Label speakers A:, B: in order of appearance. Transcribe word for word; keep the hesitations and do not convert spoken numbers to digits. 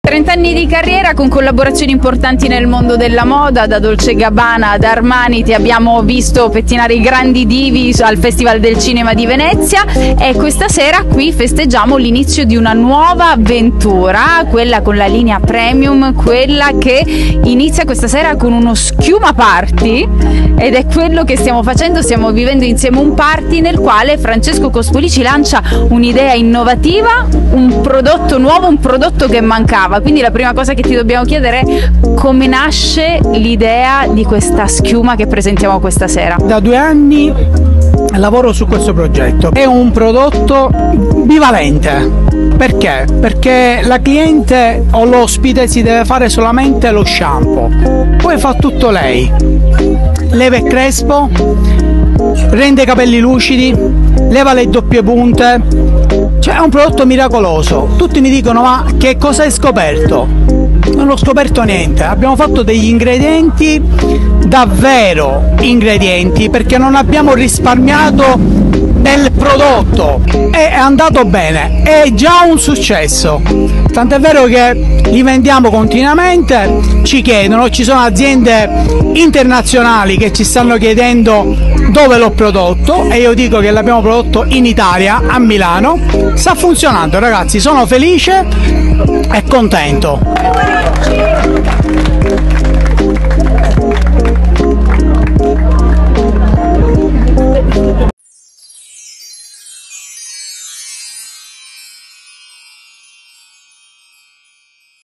A: trenta anni di carriera con collaborazioni importanti nel mondo della moda, da Dolce e Gabbana ad Armani, ti abbiamo visto pettinare i grandi divi al Festival del Cinema di Venezia, e questa sera qui festeggiamo l'inizio di una nuova avventura, quella con la linea premium, quella che inizia questa sera con uno schiuma party, ed è quello che stiamo facendo, stiamo vivendo insieme un party nel quale Francesco Cospolici lancia un'idea innovativa, un prodotto nuovo, un prodotto che mancava. Quindi la prima cosa che ti dobbiamo chiedere è come nasce l'idea di questa schiuma che presentiamo questa sera.
B: Da due anni lavoro su questo progetto, è un prodotto bivalente. Perché? Perché la cliente o l'ospite si deve fare solamente lo shampoo, poi fa tutto lei, leva il crespo, rende i capelli lucidi, leva le doppie punte, cioè è un prodotto miracoloso. Tutti mi dicono: ma che cosa hai scoperto? Non ho scoperto niente, abbiamo fatto degli ingredienti, davvero ingredienti, perché non abbiamo risparmiato nel prodotto, è andato bene, è già un successo, tant'è vero che li vendiamo continuamente, ci chiedono, ci sono aziende internazionali che ci stanno chiedendo dove l'ho prodotto, e io dico che l'abbiamo prodotto in Italia, a Milano. Sta funzionando ragazzi, sono felice e contento.